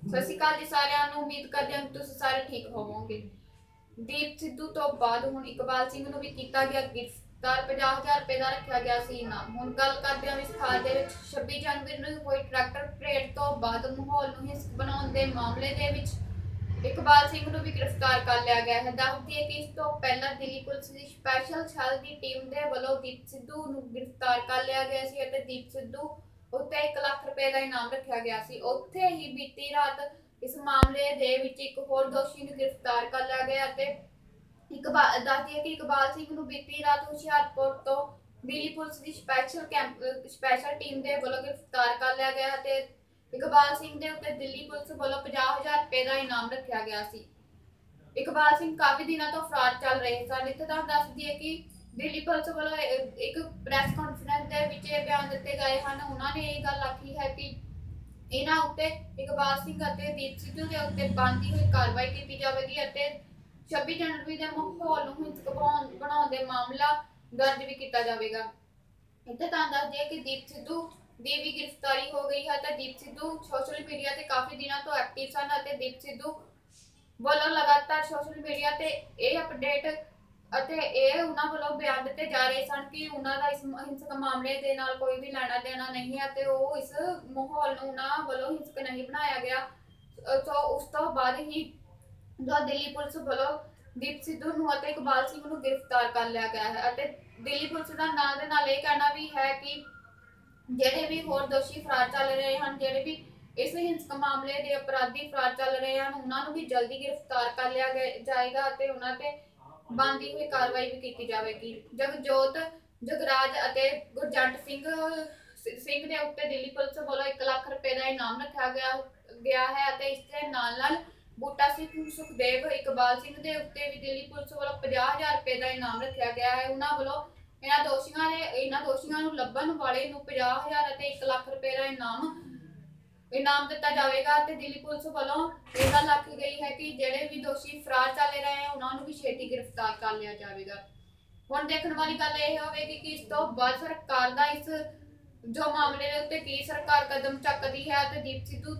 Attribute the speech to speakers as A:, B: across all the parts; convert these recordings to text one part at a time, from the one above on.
A: ਸਤਿ ਸ਼੍ਰੀ ਅਕਾਲ ਜੀ ਸਾਰਿਆਂ ਨੂੰ। ਉਮੀਦ ਕਰਦੇ ਹਾਂ ਕਿ ਤੁਸੀਂ ਸਾਰੇ ਠੀਕ ਹੋਵੋਗੇ। ਦੀਪ ਸਿੱਧੂ ਤੋਂ ਬਾਅਦ ਹੁਣ ਇਕਬਾਲ ਸਿੰਘ ਨੂੰ ਵੀ ਕੀਤਾ ਗਿਆ ਗ੍ਰਿਫਤਾਰ। 50,000 ਰੁਪਏ ਦਾ ਰੱਖਿਆ ਗਿਆ ਸੀ ਇਨਾਮ। ਹੁਣ ਗੱਲ ਕਰਦੇ ਹਾਂ ਵਿਸਥਾਰ ਦੇ ਵਿੱਚ। 26 ਜਨਵਰੀ ਨੂੰ ਹੋਈ ਟਰੈਕਟਰ ਪਰੇਡ ਤੋਂ ਬਾਅਦ ਮਾਹੌਲ ਨੂੰ ਹਿੰਸਕ ਬਣਾਉਣ ਦੇ ਮਾਮਲੇ ਦੇ ਵਿੱਚ ਇਕਬਾਲ ਸਿੰਘ ਨੂੰ ਵੀ ਗ੍ਰਿਫਤਾਰ ਕਰ ਲਿਆ ਗਿਆ ਹੈ। ਦੱਸ ਦਈਏ ਕਿ ਇਸ ਤੋਂ ਪਹਿਲਾਂ ਦਿੱਲੀ ਪੁਲਿਸ ਦੀ ਸਪੈਸ਼ਲ ਸੈੱਲ ਦੀ ਟੀਮ ਦੇ ਵੱਲੋਂ ਦੀਪ ਸਿੱਧੂ ਨੂੰ ਗ੍ਰਿਫਤਾਰ ਕਰ ਲਿਆ ਗਿਆ ਸੀ ਅਤੇ ਦੀਪ ਸਿੱਧੂ ਉੱਤੇ 1 ਲੱਖ ਰੁਪਏ ਦਾ ਇਨਾਮ ਰੱਖਿਆ ਗਿਆ ਸੀ। ਉੱਥੇ ਹੀ ਬੀਤੀ ਰਾਤ ਇਸ ਮਾਮਲੇ ਦੇ ਵਿੱਚ ਇੱਕ ਹੋਰ ਦੋਸ਼ੀ ਨੂੰ ਗ੍ਰਿਫਤਾਰ ਕਰ ਲਿਆ ਗਿਆ ਅਤੇ ਦੱਸ ਦਈਏ ਕਿ ਇਕਬਾਲ ਸਿੰਘ ਨੂੰ ਬੀਤੀ ਰਾਤ ਹੁਸ਼ਿਆਰਪੁਰ ਤੋਂ ਦਿੱਲੀ ਪੁਲਿਸ ਦੀ ਸਪੈਸ਼ਲ ਟੀਮ ਦੇ ਵੱਲੋਂ ਗ੍ਰਿਫਤਾਰ ਕਰ ਲਿਆ ਗਿਆ ਅਤੇ ਇਕਬਾਲ ਸਿੰਘ ਦੇ ਉੱਤੇ ਦਿੱਲੀ ਪੁਲਿਸ ਵੱਲੋਂ 50,000 ਰੁਪਏ ਦਾ ਇਨਾਮ ਰੱਖਿਆ ਗਿਆ ਸੀ। ਇਕਬਾਲ ਸਿੰਘ ਕਾਫੀ ਦਿਨਾਂ ਤੋਂ ਫਰਾਰ ਚੱਲ ਰਹੇ ਸਨ। ਇੱਥੇ ਤੁਹਾਨੂੰ ਦੱਸ ਦਈਏ ਕਿ ਦਿੱਲੀ ਪੁਲਿਸ ਵੱਲੋਂ ਇੱਕ ਪ੍ਰੈਸ ਕਾਨਫਰੰਸ ਦੇ ਵਿੱਚ ਇਹ ਬਿਆਨ ਦਿੱਤੇ ਗਏ ਹਨ। ਉਹਨਾਂ ਨੇ ਇਹ ਗੱਲ ਆਖੀ ਹੈ ਕਿ ਇਹਨਾਂ ਉੱਤੇ ਇਕਬਾਲ ਸਿੰਘ ਅਤੇ ਦੀਪ ਸਿੱਧੂ ਦੇ ਉੱਤੇ ਬਣਦੀ ਹੋਈ ਕਾਰਵਾਈ ਕੀਤੀ ਜਾਵੇਗੀ ਅਤੇ 26 ਜਨਵਰੀ ਦੇ ਮਾਹੌਲ ਨੂੰ ਹਿੰਸਕ ਬਣਾਉਣ ਦੇ ਮਾਮਲਾ ਦਰਜ ਵੀ ਕੀਤਾ ਜਾਵੇਗਾ। ਇੱਥੇ ਤੁਹਾਨੂੰ ਦੱਸ ਦਈਏ ਕਿ ਦੀਪ ਸਿੱਧੂ ਦੀ ਵੀ ਗ੍ਰਿਫਤਾਰੀ ਹੋ ਗਈ ਹੈ ਤੇ ਦੀਪ ਸਿੱਧੂ ਸੋਸ਼ਲ ਮੀਡੀਆ ਤੇ ਕਾਫੀ ਦਿਨਾਂ ਤੋਂ ਐਕਟਿਵ ਸਨ ਅਤੇ ਦੀਪ ਸਿੱਧੂ ਵੱਲੋਂ ਲਗਾਤਾਰ ਸੋਸ਼ਲ ਮੀਡੀਆ ਤੇ ਇਹ ਅਪਡੇਟ ਅਤੇ ਇਹ ਉਹਨਾਂ ਵੱਲੋਂ ਬਿਆਨ ਦਿੱਤੇ ਜਾ ਰਹੇ ਸਨ ਕਿ ਉਹਨਾਂ ਦਾ ਇਸ ਹਿੰਸਕ ਮਾਮਲੇ ਦੇ ਨਾਲ ਕੋਈ ਵੀ ਲੈਣਾ ਦੇਣਾ ਨਹੀਂ ਹੈ ਤੇ ਉਹ ਇਸ ਮਾਹੌਲ ਨੂੰ ਉਹਨਾਂ ਵੱਲੋਂ ਹਿੰਸਕ ਨਹੀਂ ਬਣਾਇਆ ਗਿਆ। ਸੋ ਉਸ ਤੋਂ ਬਾਅਦ ਹੀ ਜੋ ਦਿੱਲੀ ਪੁਲਿਸ ਵੱਲੋਂ ਦੀਪ ਸਿੱਧੂ ਨੂੰ ਅਤੇ ਇਕਬਾਲ ਸਿੰਘ ਨੂੰ ਗ੍ਰਿਫਤਾਰ ਕਰ ਲਿਆ ਗਿਆ ਹੈ ਅਤੇ ਦਿੱਲੀ ਪੁਲਿਸ ਦਾ ਨਾਲ ਦੇ ਨਾਲ ਇਹ ਕਹਿਣਾ ਵੀ ਹੈ ਕਿ ਜਿਹੜੇ ਵੀ ਹੋਰ ਦੋਸ਼ੀ ਫਰਾਰ ਚੱਲ ਰਹੇ ਹਨ, ਜਿਹੜੇ ਵੀ ਇਸ ਹਿੰਸਕ ਮਾਮਲੇ ਦੇ ਅਪਰਾਧੀ ਫਰਾਰ ਚੱਲ ਰਹੇ ਹਨ, ਉਹਨਾਂ ਨੂੰ ਵੀ ਜਲਦੀ ਗ੍ਰਿਫਤਾਰ ਕਰ ਲਿਆ ਜਾਏਗਾ ਅਤੇ ਉਹਨਾਂ ਤੇ ਬਣਦੀ ਹੋਈ ਕਾਰਵਾਈ ਵੀ ਕੀਤੀ ਜਾਵੇਗੀ। ਜਗਜੋਤ ਜਗਰਾਜ ਅਤੇ ਗੁਰਜੰਟ ਸਿੰਘ ਦੇ ਉੱਤੇ ਦਿੱਲੀ ਪੁਲਿਸ ਵੱਲੋਂ 1 ਲੱਖ ਰੁਪਏ ਦਾ ਇਨਾਮ ਰੱਖਿਆ ਗਿਆ ਹੈ ਅਤੇ ਇਸ ਦੇ ਨਾਲ ਬੂਟਾ ਸਿੰਘ ਸੁਖਦੇਵ ਇਕਬਾਲ ਸਿੰਘ ਦੇ ਉੱਤੇ ਵੀ ਦਿੱਲੀ ਪੁਲਿਸ ਵੱਲੋਂ 50,000 ਰੁਪਏ ਦਾ ਇਨਾਮ ਰੱਖਿਆ ਗਿਆ ਹੈ। ਉਹਨਾਂ ਵੱਲੋਂ ਇਹਨਾਂ ਦੋਸ਼ੀਆਂ ਨੂੰ ਲੱਭਣ ਵਾਲੇ ਨੂੰ 50,000 ਅਤੇ 1 ਲੱਖ ਰੁਪਏ ਦਾ ਇਨਾਮ ਦਿੱਤਾ ਜਾਵੇਗਾ ਤੇ ਦਿੱਲੀ ਪੁਲਿਸ ਵੱਲੋਂ ਇਹ ਗੱਲ ਆਖੀ ਗਈ ਹੈ ਕਿ ਜਿਹੜੇ ਵੀ ਦੋਸ਼ੀ ਫਰਾਰ ਚੱਲ ਰਹੇ ਹਨ ਉਹਨਾਂ ਨੂੰ ਵੀ ਛੇਤੀ ਗ੍ਰਿਫਤਾਰ ਕਰ ਲਿਆ ਜਾਵੇਗਾ। ਹੁਣ ਦੇਖਣ ਵਾਲੀ ਗੱਲ ਇਹ ਹੋਵੇਗੀ ਕਿ ਇਸ ਤੋਂ ਬਾਅਦ ਸਰਕਾਰ ਦਾ ਇਸ ਜੋ ਮਾਮਲੇ ਦੇ ਉੱਤੇ ਕੀ ਸਰਕਾਰ ਕਦਮ ਚੱਕਦੀ ਹੈ ਤੇ ਦੀਪ ਸਿੱਧੂ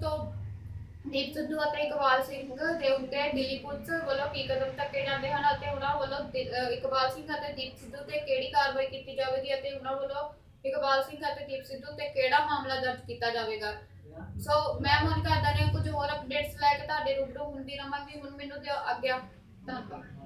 A: ਅਤੇ ਇਕਬਾਲ ਸਿੰਘ ਦੇ ਉੱਤੇ ਦਿੱਲੀ ਪੁਲਿਸ ਵੱਲੋਂ ਕੀ ਕਦਮ ਚੱਕੇ ਜਾਂਦੇ ਹਨ ਅਤੇ ਉਹਨਾਂ ਵੱਲੋਂ ਇਕਬਾਲ ਸਿੰਘ ਅਤੇ ਦੀਪ ਸਿੱਧੂ ਤੇ ਕਿਹੜੀ ਕਾਰਵਾਈ ਕੀਤੀ ਜਾਵੇਗੀ ਅਤੇ ਉਹਨਾਂ ਵੱਲੋਂ ਇਕਬਾਲ ਸਿੰਘ ਅਤੇ ਦੀਪ ਸਿੱਧੂ ਤੇ ਕਿਹੜਾ ਮਾਮਲਾ ਦਰਜ ਕੀਤਾ ਜਾਵੇਗਾ। ਸੋ ਮੈਂ ਮਨ ਕਰਦਾ ਨੇ ਕੁਝ ਹੋਰ ਅਪਡੇਟਸ ਲੈ ਕੇ ਤੁਹਾਡੇ ਰੂਬਰੂ ਹੁੰਦੀ ਰਹਾਂਗੀ। ਹੁਣ ਮੈਨੂੰ ਦਿਓ ਆਗਿਆ। ਧੰਨਵਾਦ।